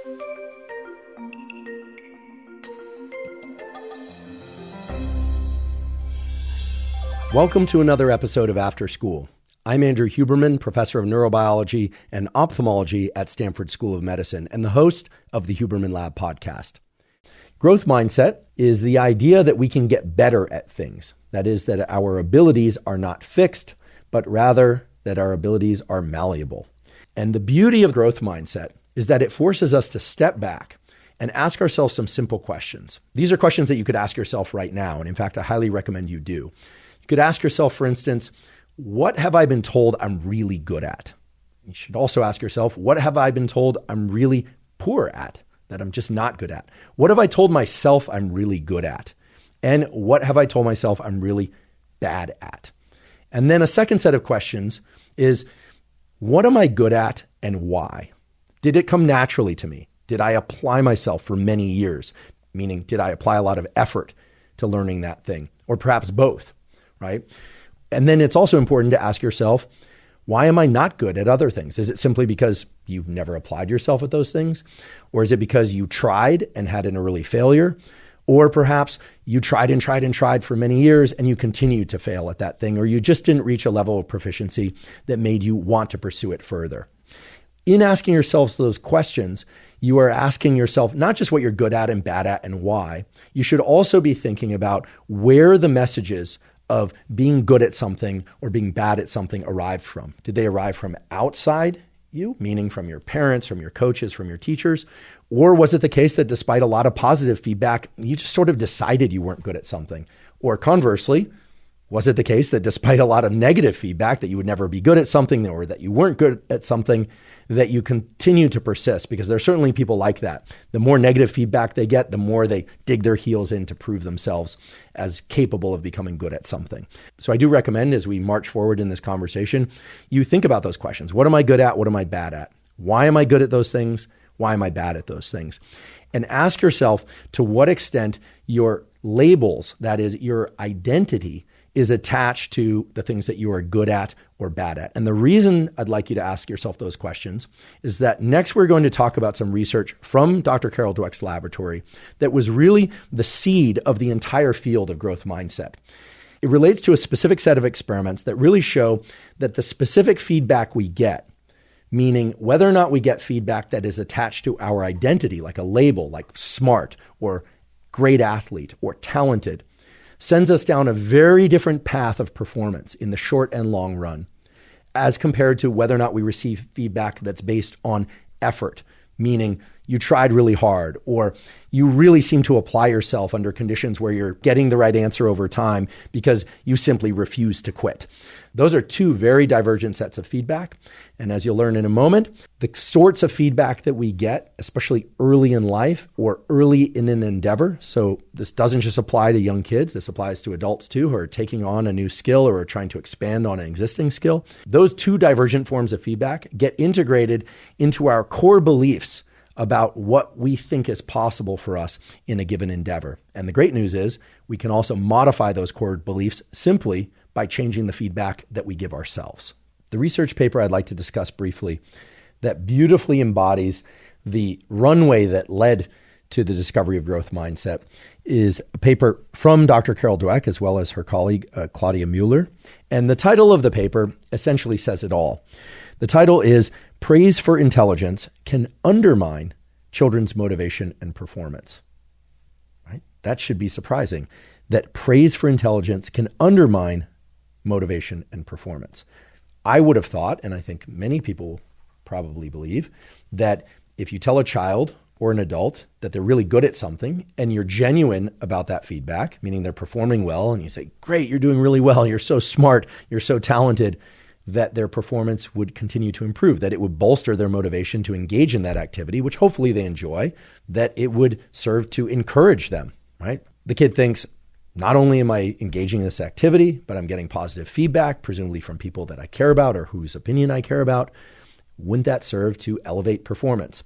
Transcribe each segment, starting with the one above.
Welcome to another episode of After School. I'm Andrew Huberman, professor of neurobiology and ophthalmology at Stanford School of Medicine and the host of the Huberman Lab podcast. Growth mindset is the idea that we can get better at things. That is, that our abilities are not fixed, but rather that our abilities are malleable. And the beauty of growth mindset is that it forces us to step back and ask ourselves some simple questions. These are questions that you could ask yourself right now. And in fact, I highly recommend you do. You could ask yourself, for instance, what have I been told I'm really good at? You should also ask yourself, what have I been told I'm really poor at, that I'm just not good at? What have I told myself I'm really good at? And what have I told myself I'm really bad at? And then a second set of questions is, what am I good at and why? Did it come naturally to me? Did I apply myself for many years? Meaning, did I apply a lot of effort to learning that thing? Or perhaps both, right? And then it's also important to ask yourself, why am I not good at other things? Is it simply because you've never applied yourself at those things? Or is it because you tried and had an early failure? Or perhaps you tried and tried and tried for many years and you continued to fail at that thing, or you just didn't reach a level of proficiency that made you want to pursue it further. In asking yourselves those questions, you are asking yourself not just what you're good at and bad at and why. You should also be thinking about where the messages of being good at something or being bad at something arrived from. Did they arrive from outside you, meaning from your parents, from your coaches, from your teachers? Or was it the case that despite a lot of positive feedback, you just sort of decided you weren't good at something? Or conversely, was it the case that despite a lot of negative feedback that you would never be good at something or that you weren't good at something, that you continue to persist? Because there are certainly people like that. The more negative feedback they get, the more they dig their heels in to prove themselves as capable of becoming good at something. So I do recommend, as we march forward in this conversation, you think about those questions. What am I good at? What am I bad at? Why am I good at those things? Why am I bad at those things? And ask yourself to what extent your labels, that is, your identity, is attached to the things that you are good at or bad at. And the reason I'd like you to ask yourself those questions is that next we're going to talk about some research from Dr. Carol Dweck's laboratory that was really the seed of the entire field of growth mindset. It relates to a specific set of experiments that really show that the specific feedback we get, meaning whether or not we get feedback that is attached to our identity, like a label, like smart or great athlete or talented, sends us down a very different path of performance in the short and long run, as compared to whether or not we receive feedback that's based on effort, meaning you tried really hard, or you really seem to apply yourself under conditions where you're getting the right answer over time because you simply refuse to quit. Those are two very divergent sets of feedback. And as you'll learn in a moment, the sorts of feedback that we get, especially early in life or early in an endeavor, so this doesn't just apply to young kids, this applies to adults too, who are taking on a new skill or are trying to expand on an existing skill. Those two divergent forms of feedback get integrated into our core beliefs about what we think is possible for us in a given endeavor. And the great news is we can also modify those core beliefs simply by changing the feedback that we give ourselves. The research paper I'd like to discuss briefly that beautifully embodies the runway that led to the discovery of growth mindset is a paper from Dr. Carol Dweck as well as her colleague, Claudia Mueller. And the title of the paper essentially says it all. The title is Praise for Intelligence Can Undermine Children's Motivation and Performance. Right? That should be surprising, that praise for intelligence can undermine motivation and performance. I would have thought, and I think many people probably believe, that if you tell a child or an adult that they're really good at something and you're genuine about that feedback, meaning they're performing well, and you say, great, you're doing really well, you're so smart, you're so talented, that their performance would continue to improve, that it would bolster their motivation to engage in that activity, which hopefully they enjoy, that it would serve to encourage them, right? The kid thinks, not only am I engaging in this activity, but I'm getting positive feedback, presumably from people that I care about or whose opinion I care about. Wouldn't that serve to elevate performance?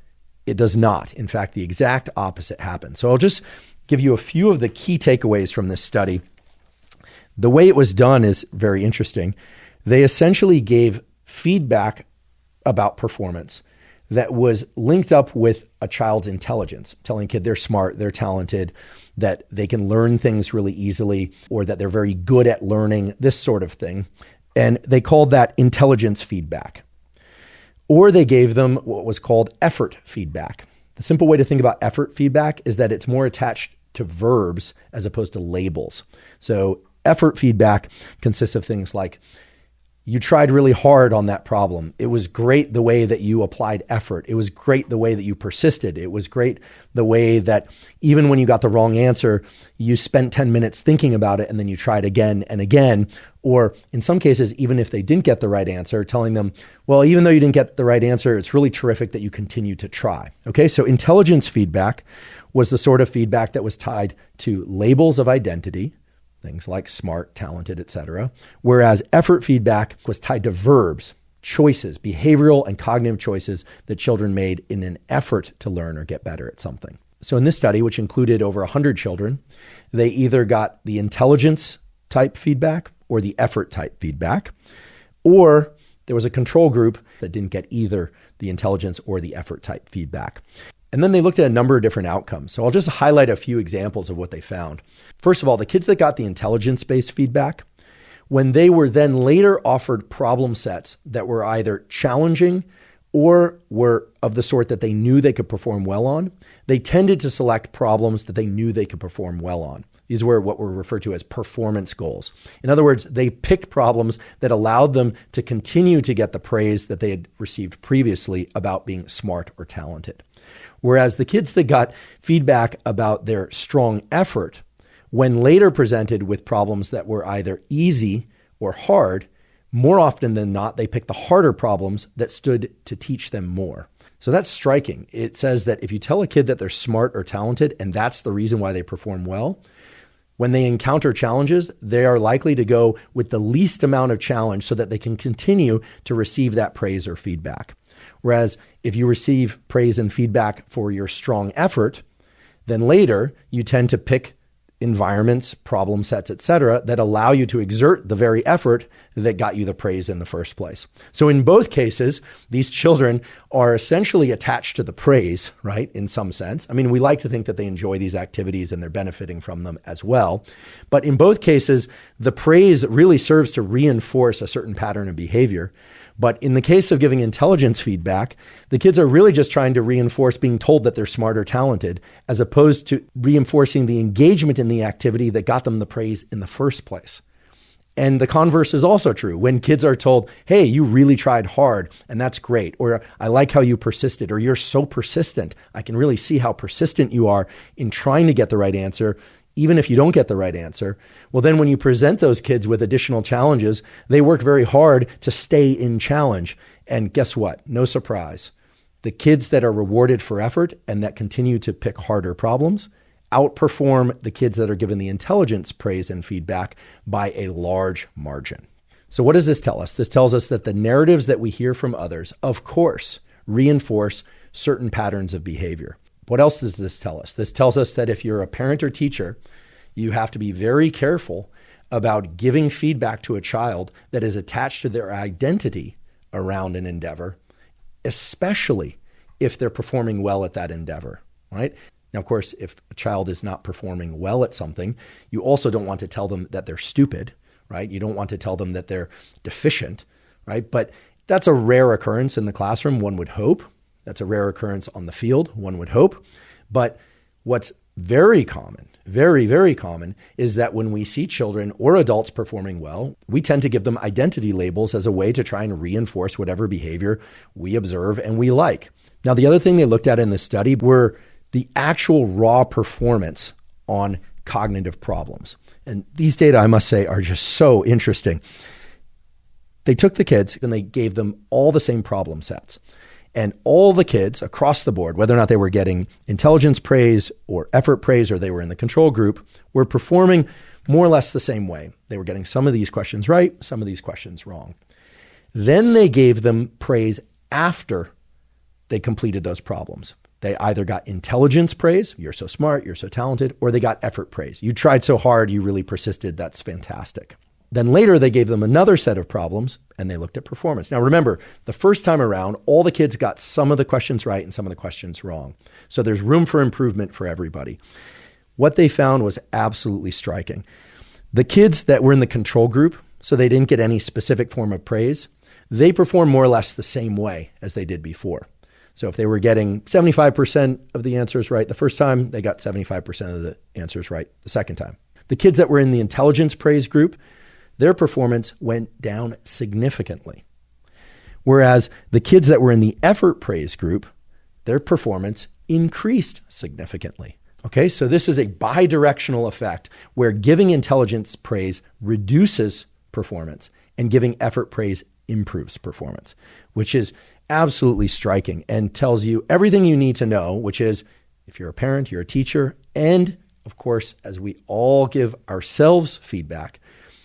It does not. In fact, the exact opposite happens. So I'll just give you a few of the key takeaways from this study. The way it was done is very interesting. They essentially gave feedback about performance that was linked up with a child's intelligence, telling a kid they're smart, they're talented, that they can learn things really easily, or that they're very good at learning, this sort of thing. And they called that intelligence feedback. Or they gave them what was called effort feedback. The simple way to think about effort feedback is that it's more attached to verbs as opposed to labels. So effort feedback consists of things like, you tried really hard on that problem. It was great the way that you applied effort. It was great the way that you persisted. It was great the way that even when you got the wrong answer, you spent 10 minutes thinking about it and then you tried again and again. Or in some cases, even if they didn't get the right answer, telling them, well, even though you didn't get the right answer, it's really terrific that you continue to try. Okay, so intelligence feedback was the sort of feedback that was tied to labels of identity, things like smart, talented, etc. Whereas effort feedback was tied to verbs, choices, behavioral and cognitive choices that children made in an effort to learn or get better at something. So in this study, which included over 100 children, they either got the intelligence type feedback or the effort type feedback, or there was a control group that didn't get either the intelligence or the effort type feedback. And then they looked at a number of different outcomes. So I'll just highlight a few examples of what they found. First of all, the kids that got the intelligence-based feedback, when they were then later offered problem sets that were either challenging or were of the sort that they knew they could perform well on, they tended to select problems that they knew they could perform well on. These were what were referred to as performance goals. In other words, they picked problems that allowed them to continue to get the praise that they had received previously about being smart or talented. Whereas the kids that got feedback about their strong effort, when later presented with problems that were either easy or hard, more often than not, they picked the harder problems that stood to teach them more. So that's striking. It says that if you tell a kid that they're smart or talented, and that's the reason why they perform well, when they encounter challenges, they are likely to go with the least amount of challenge so that they can continue to receive that praise or feedback. Whereas if you receive praise and feedback for your strong effort, then later you tend to pick environments, problem sets, etc., that allow you to exert the very effort that got you the praise in the first place. So in both cases, these children are essentially attached to the praise, right, in some sense. I mean, we like to think that they enjoy these activities and they're benefiting from them as well. But in both cases, the praise really serves to reinforce a certain pattern of behavior. But in the case of giving intelligence feedback, the kids are really just trying to reinforce being told that they're smart or talented, as opposed to reinforcing the engagement in the activity that got them the praise in the first place. And the converse is also true. When kids are told, hey, you really tried hard, and that's great, or I like how you persisted, or you're so persistent, I can really see how persistent you are in trying to get the right answer, even if you don't get the right answer. Well, then when you present those kids with additional challenges, they work very hard to stay in challenge. And guess what? No surprise. The kids that are rewarded for effort and that continue to pick harder problems outperform the kids that are given the intelligence praise and feedback by a large margin. So what does this tell us? This tells us that the narratives that we hear from others, of course, reinforce certain patterns of behavior. What else does this tell us? This tells us that if you're a parent or teacher, you have to be very careful about giving feedback to a child that is attached to their identity around an endeavor, especially if they're performing well at that endeavor, right? Now, of course, if a child is not performing well at something, you also don't want to tell them that they're stupid, right? You don't want to tell them that they're deficient, right? But that's a rare occurrence in the classroom, one would hope. That's a rare occurrence on the field, one would hope. But what's very common, very, very common, is that when we see children or adults performing well, we tend to give them identity labels as a way to try and reinforce whatever behavior we observe and we like. Now, the other thing they looked at in this study were the actual raw performance on cognitive problems. And these data, I must say, are just so interesting. They took the kids and they gave them all the same problem sets. And all the kids across the board, whether or not they were getting intelligence praise or effort praise, or they were in the control group, were performing more or less the same way. They were getting some of these questions right, some of these questions wrong. Then they gave them praise after they completed those problems. They either got intelligence praise, you're so smart, you're so talented, or they got effort praise. You tried so hard, you really persisted, that's fantastic. Then later they gave them another set of problems and they looked at performance. Now remember, the first time around, all the kids got some of the questions right and some of the questions wrong. So there's room for improvement for everybody. What they found was absolutely striking. The kids that were in the control group, so they didn't get any specific form of praise, they performed more or less the same way as they did before. So if they were getting 75% of the answers right the first time, they got 75% of the answers right the second time. The kids that were in the intelligence praise group, their performance went down significantly. Whereas the kids that were in the effort praise group, their performance increased significantly. Okay, so this is a bidirectional effect where giving intelligence praise reduces performance and giving effort praise improves performance, which is absolutely striking and tells you everything you need to know, which is if you're a parent, you're a teacher, and of course, as we all give ourselves feedback,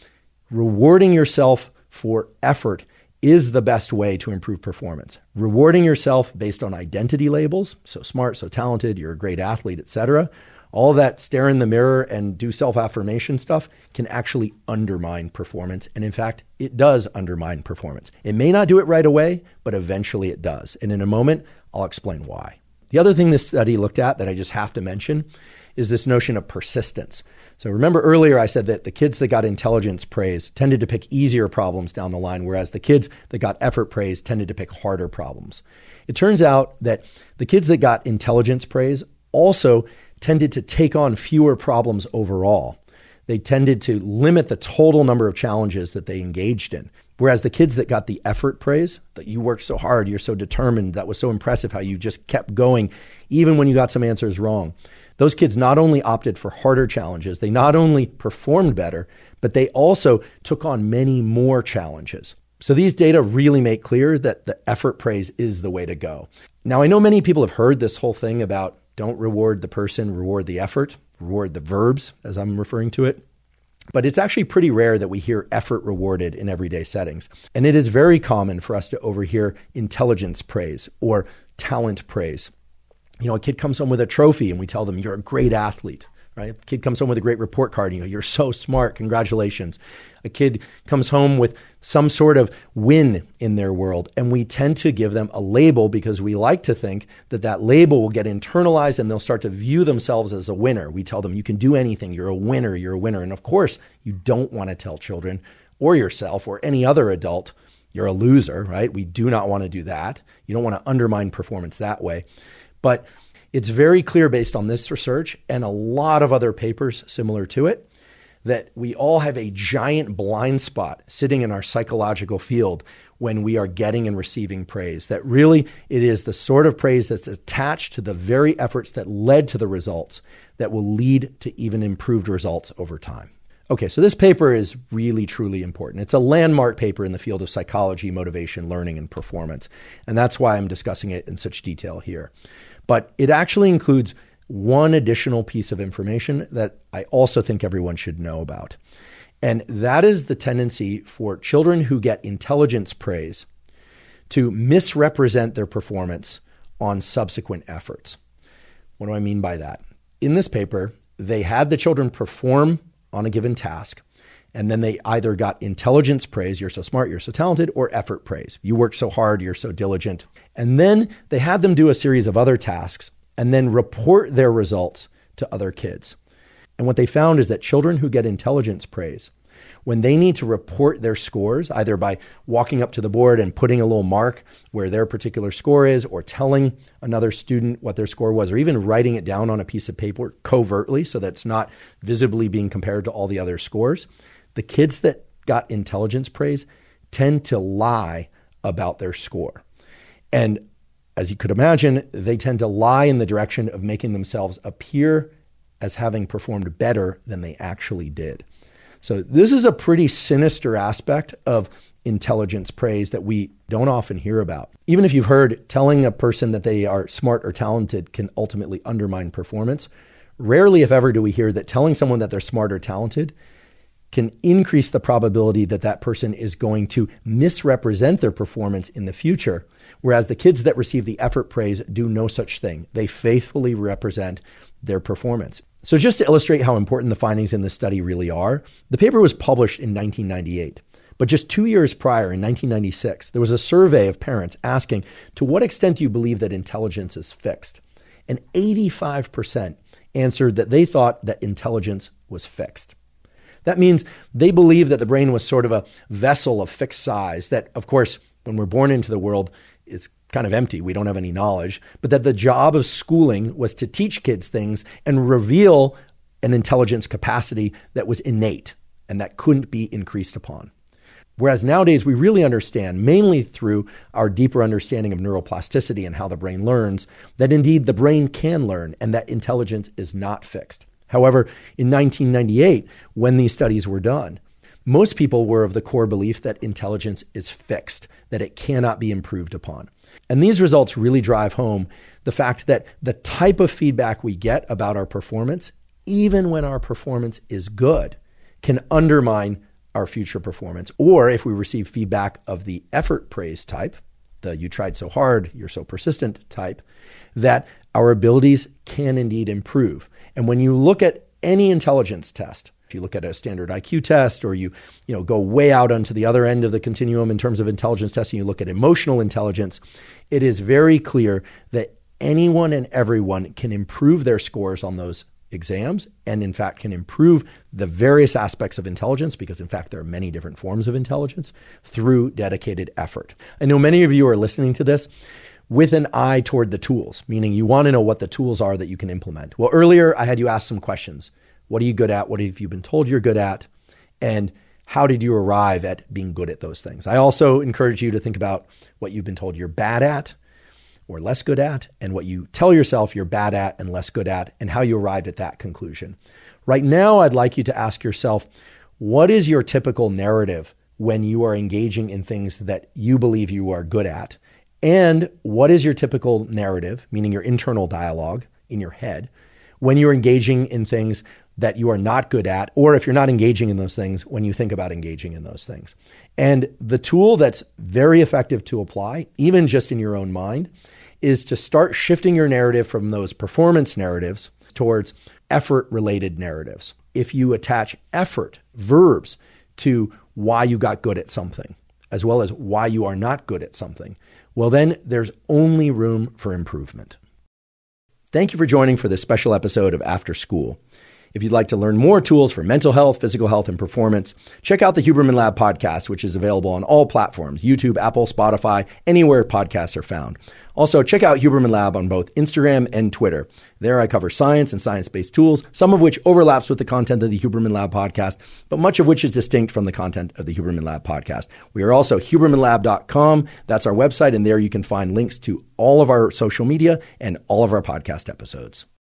rewarding yourself for effort is the best way to improve performance. Rewarding yourself based on identity labels, so smart, so talented, you're a great athlete, etc., all that stare in the mirror and do self-affirmation stuff can actually undermine performance. And in fact, it does undermine performance. It may not do it right away, but eventually it does. And in a moment, I'll explain why. The other thing this study looked at that I just have to mention is this notion of persistence. So remember earlier I said that the kids that got intelligence praise tended to pick easier problems down the line, whereas the kids that got effort praise tended to pick harder problems. It turns out that the kids that got intelligence praise also tended to take on fewer problems overall. They tended to limit the total number of challenges that they engaged in. Whereas the kids that got the effort praise, that you worked so hard, you're so determined, that was so impressive how you just kept going, even when you got some answers wrong. Those kids not only opted for harder challenges, they not only performed better, but they also took on many more challenges. So these data really make clear that the effort praise is the way to go. Now, I know many people have heard this whole thing about don't reward the person, reward the effort, reward the verbs, as I'm referring to it. But it's actually pretty rare that we hear effort rewarded in everyday settings. And it is very common for us to overhear intelligence praise or talent praise. You know, a kid comes home with a trophy and we tell them, you're a great athlete, right? A kid comes home with a great report card and you go, you're so smart, congratulations. A kid comes home with some sort of win in their world, and we tend to give them a label because we like to think that that label will get internalized and they'll start to view themselves as a winner. We tell them, you can do anything, you're a winner, you're a winner. And of course, you don't want to tell children or yourself or any other adult, you're a loser, right? We do not want to do that. You don't want to undermine performance that way. But it's very clear based on this research and a lot of other papers similar to it, that we all have a giant blind spot sitting in our psychological field when we are getting and receiving praise, that really it is the sort of praise that's attached to the very efforts that led to the results that will lead to even improved results over time. Okay, so this paper is really, truly important. It's a landmark paper in the field of psychology, motivation, learning, and performance. And that's why I'm discussing it in such detail here. But it actually includes one additional piece of information that I also think everyone should know about. And that is the tendency for children who get intelligence praise to misrepresent their performance on subsequent efforts. What do I mean by that? In this paper, they had the children perform on a given task, and then they either got intelligence praise, you're so smart, you're so talented, or effort praise, you worked so hard, you're so diligent. And then they had them do a series of other tasks and then report their results to other kids. And what they found is that children who get intelligence praise, when they need to report their scores, either by walking up to the board and putting a little mark where their particular score is, or telling another student what their score was, or even writing it down on a piece of paper covertly so that it's not visibly being compared to all the other scores, the kids that got intelligence praise tend to lie about their score. And as you could imagine, they tend to lie in the direction of making themselves appear as having performed better than they actually did. So this is a pretty sinister aspect of intelligence praise that we don't often hear about. Even if you've heard telling a person that they are smart or talented can ultimately undermine performance, rarely, if ever, do we hear that telling someone that they're smart or talented can increase the probability that that person is going to misrepresent their performance in the future. Whereas the kids that receive the effort praise do no such thing. They faithfully represent their performance. So just to illustrate how important the findings in this study really are, the paper was published in 1998. But just 2 years prior, in 1996, there was a survey of parents asking, to what extent do you believe that intelligence is fixed? And 85% answered that they thought that intelligence was fixed. That means they believed that the brain was sort of a vessel of fixed size that, of course, when we're born into the world, is kind of empty. We don't have any knowledge, but that the job of schooling was to teach kids things and reveal an intelligence capacity that was innate and that couldn't be increased upon. Whereas nowadays we really understand, mainly through our deeper understanding of neuroplasticity and how the brain learns, that indeed the brain can learn and that intelligence is not fixed. However, in 1998, when these studies were done, most people were of the core belief that intelligence is fixed, that it cannot be improved upon. And these results really drive home the fact that the type of feedback we get about our performance, even when our performance is good, can undermine our future performance. Or if we receive feedback of the effort praise type, the you tried so hard, you're so persistent type, that our abilities can indeed improve. And when you look at any intelligence test, if you look at a standard IQ test, or you go way out onto the other end of the continuum in terms of intelligence testing, you look at emotional intelligence, it is very clear that anyone and everyone can improve their scores on those exams and in fact can improve the various aspects of intelligence, because in fact there are many different forms of intelligence, through dedicated effort. I know many of you are listening to this with an eye toward the tools, meaning you want to know what the tools are that you can implement. Well, earlier I had you ask some questions. What are you good at? What have you been told you're good at? And how did you arrive at being good at those things? I also encourage you to think about what you've been told you're bad at or less good at, and what you tell yourself you're bad at and less good at, and how you arrived at that conclusion. Right now, I'd like you to ask yourself, what is your typical narrative when you are engaging in things that you believe you are good at? And what is your typical narrative, meaning your internal dialogue in your head, when you're engaging in things that you are not good at, or if you're not engaging in those things, when you think about engaging in those things? And the tool that's very effective to apply, even just in your own mind, is to start shifting your narrative from those performance narratives towards effort-related narratives. If you attach effort, verbs, to why you got good at something, as well as why you are not good at something, well then there's only room for improvement. Thank you for joining for this special episode of After School. If you'd like to learn more tools for mental health, physical health, and performance, check out the Huberman Lab podcast, which is available on all platforms, YouTube, Apple, Spotify, anywhere podcasts are found. Also, check out Huberman Lab on both Instagram and Twitter. There I cover science and science-based tools, some of which overlaps with the content of the Huberman Lab podcast, but much of which is distinct from the content of the Huberman Lab podcast. We are also hubermanlab.com. That's our website, and there you can find links to all of our social media and all of our podcast episodes.